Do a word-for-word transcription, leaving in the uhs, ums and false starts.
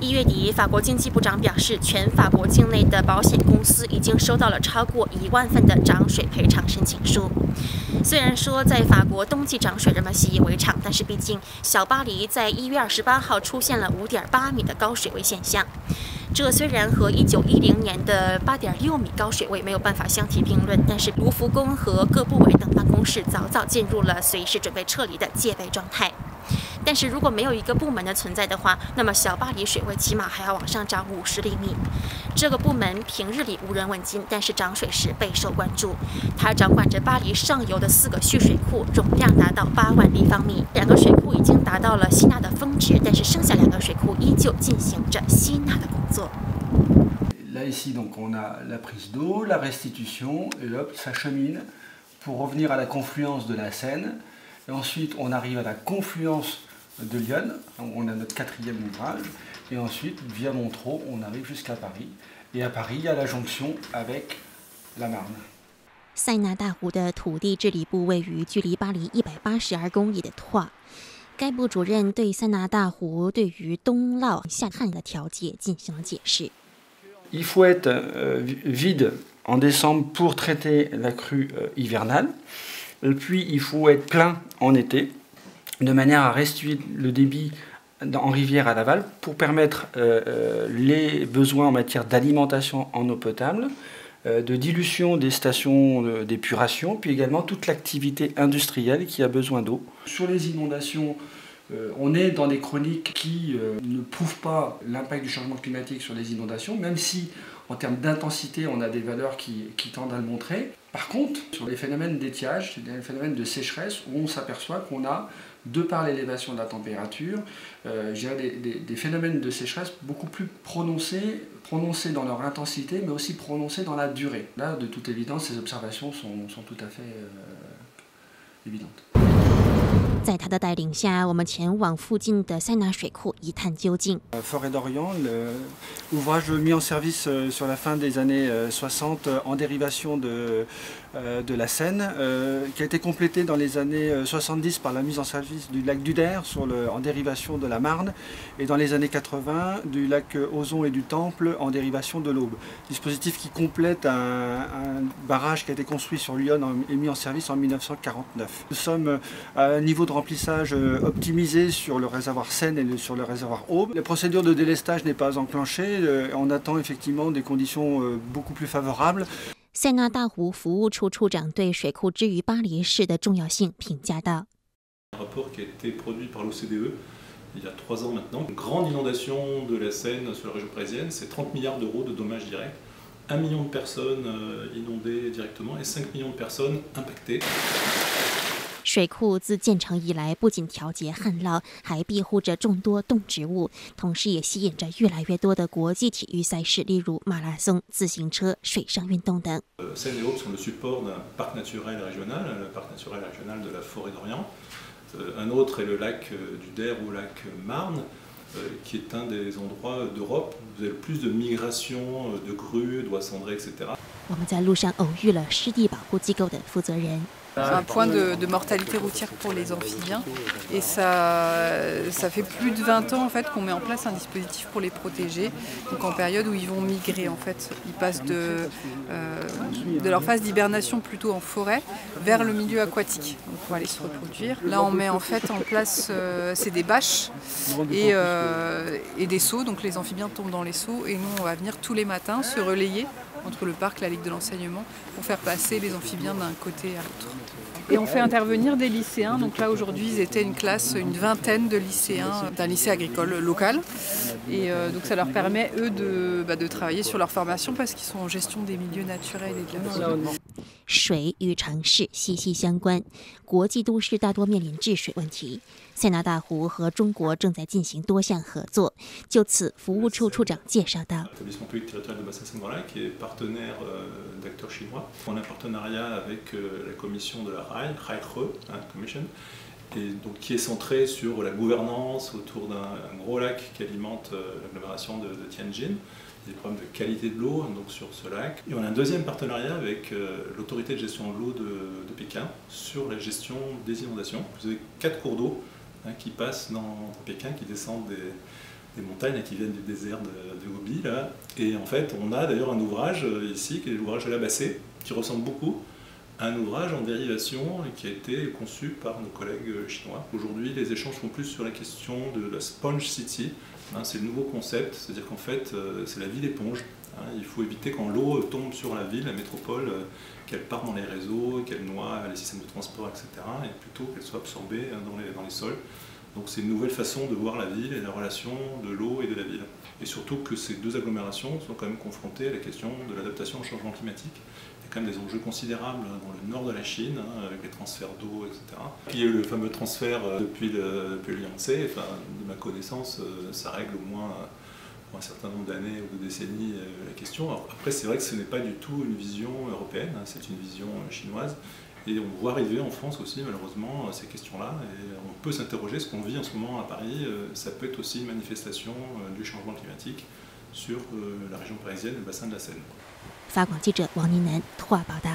一月底，法国经济部长表示，全法国境内的保险公司已经收到了超过一万份的涨水赔偿申请书。虽然说在法国冬季涨水人们习以为常，但是毕竟小巴黎在一月二十八号出现了五点八米的高水位现象。这虽然和一九一零年的八点六米高水位没有办法相提并论，但是卢浮宫和各部委等办公室早早进入了随时准备撤离的戒备状态。但是如果没有一个部门的存在的话，那么小巴黎水位起码还要往上涨五十厘米。这个部门平日里无人问津，但是涨水时备受关注。它掌管着巴黎上游的四个蓄水库，容量达到八万立方米。两个水库已经达到了吸纳的峰值，但是剩下两个水库依旧进行着吸纳的工作。 Là ici donc on a la prise d'eau, la restitution et hop ça chemine pour revenir à la confluence de la Seine. Et ensuite on arrive à la confluence de Lyon, on a notre quatrième ouvrage, et ensuite via Montreux on arrive jusqu'à Paris, et à Paris il y a la jonction avec la Marne. 塞纳大湖的土地治理部位于距离巴黎一百八十二公里的拓。该部主任对塞纳大湖对于东涝下旱的调节进行了解释。 Il faut être euh, vide en décembre pour traiter la crue euh, hivernale, et puis il faut être plein en été, de manière à restituer le débit en rivière à l'aval pour permettre euh, les besoins en matière d'alimentation en eau potable, euh, de dilution des stations d'épuration, puis également toute l'activité industrielle qui a besoin d'eau. Sur les inondations, euh, on est dans des chroniques qui euh, ne prouvent pas l'impact du changement climatique sur les inondations, même si en termes d'intensité, on a des valeurs qui, qui tendent à le montrer. Par contre, sur les phénomènes d'étiage, c'est des phénomènes de sécheresse où on s'aperçoit qu'on a, de par l'élévation de la température, euh, des, des, des phénomènes de sécheresse beaucoup plus prononcés, prononcés dans leur intensité, mais aussi prononcés dans la durée. Là, de toute évidence, ces observations sont, sont tout à fait euh, évidentes. 在他的带领下，我们前往附近的塞纳水库一探究竟。 Forêt d'Orient, l'ouvrage mis en service sur la fin des années soixante en dérivation de, de la Seine, qui a été complété dans les années soixante-dix par la mise en service du lac d'Uder sur le, en dérivation de la Marne, et dans les années quatre-vingts du lac Ozon et du Temple en dérivation de l'Aube. Dispositif qui complète un, un barrage qui a été construit sur Lyon et mis en service en mille neuf cent quarante-neuf. Nous sommes à un niveau de remplissage optimisé sur le réservoir Seine et sur le réservoir Aube. La procédure de délestage n'est pas enclenchée, on attend effectivement des conditions beaucoup plus favorables. 塞纳大湖服务处处长对水库之于巴黎市的重要性评价道。 Un rapport qui a été produit par l'O C D E il y a trois ans maintenant. Une grande inondation de la Seine sur la région parisienne, c'est trente milliards d'euros de dommages directs, un million de personnes inondées directement et cinq millions de personnes impactées. 水库自建成以来，不仅调节旱涝，还庇护着众多动植物，同时也吸引着越来越多的国际体育赛事，例如马拉松、自行车、水上运动等。 Seine et Aube sont le support d'un parc naturel régional, le parc naturel régional de la Forêt d'Orient. Un autre est le lac du Der ou lac Marne, qui est un des endroits d'Europe où vous avez le plus de migration de grues, d'oies cendrées, et cetera. 我们在路上偶遇了湿地保护机构的负责人。 un point de, de mortalité routière pour les amphibiens et ça, ça fait plus de vingt ans en fait, qu'on met en place un dispositif pour les protéger, donc en période où ils vont migrer en fait, ils passent de, euh, de leur phase d'hibernation plutôt en forêt vers le milieu aquatique, donc pour aller se reproduire. Là on met en fait en place, euh, c'est des bâches et, euh, et des seaux, donc les amphibiens tombent dans les seaux et nous on va venir tous les matins se relayer entre le parc et la Ligue de l'enseignement pour faire passer les amphibiens d'un côté à l'autre. Et on fait intervenir des lycéens, donc là aujourd'hui ils étaient une classe, une vingtaine de lycéens d'un lycée agricole local et euh, donc ça leur permet eux de, bah, de travailler sur leur formation parce qu'ils sont en gestion des milieux naturels et de l'environnement. 水与城市息息相关，国际都市大多面临治水问题。塞纳大湖和中国正在进行多项合作。就此，服务处处长介绍道 L'établissement public territorial de Bassin-Saint-Laurent qui est partenaire d'acteurs chinois. On a un partenariat avec la commission de la R A I, R A I Commission, et donc qui est centré sur la gouvernance autour d'un gros lac qui alimente l'agglomération de, de Tianjin. Des problèmes de qualité de l'eau donc sur ce lac. Et on a un deuxième partenariat avec euh, l'autorité de gestion de l'eau de, de Pékin sur la gestion des inondations. Vous avez quatre cours d'eau hein, qui passent dans Pékin, qui descendent des, des montagnes qui viennent du désert de, de Gobi. Là. Et en fait, on a d'ailleurs un ouvrage ici, qui est l'ouvrage de la Bassée, qui ressemble beaucoup à un ouvrage en dérivation et qui a été conçu par nos collègues chinois. Aujourd'hui, les échanges sont plus sur la question de la Sponge City. Hein, c'est le nouveau concept, c'est-à-dire qu'en fait, euh, c'est la ville éponge. Hein, il faut éviter quand l'eau tombe sur la ville, la métropole, euh, qu'elle parte dans les réseaux, qu'elle noie les systèmes de transport, et cetera. Et plutôt qu'elle soit absorbée dans les, dans les sols. Donc c'est une nouvelle façon de voir la ville et la relation de l'eau et de la ville. Et surtout que ces deux agglomérations sont quand même confrontées à la question de l'adaptation au changement climatique. Il y a quand même des enjeux considérables dans le nord de la Chine, hein, avec les transferts d'eau, et cetera. Puis il y a eu le fameux transfert depuis le, depuis le Yangtze. Enfin, de ma connaissance, ça règle au moins pour un certain nombre d'années ou de décennies la question. Alors, après, c'est vrai que ce n'est pas du tout une vision européenne, hein, c'est une vision chinoise. Et on voit arriver en France aussi, malheureusement, ces questions-là. Et on peut s'interroger, ce qu'on vit en ce moment à Paris, ça peut être aussi une manifestation du changement climatique sur la région parisienne et le bassin de la Seine. 法广记者王宁南，拓报道。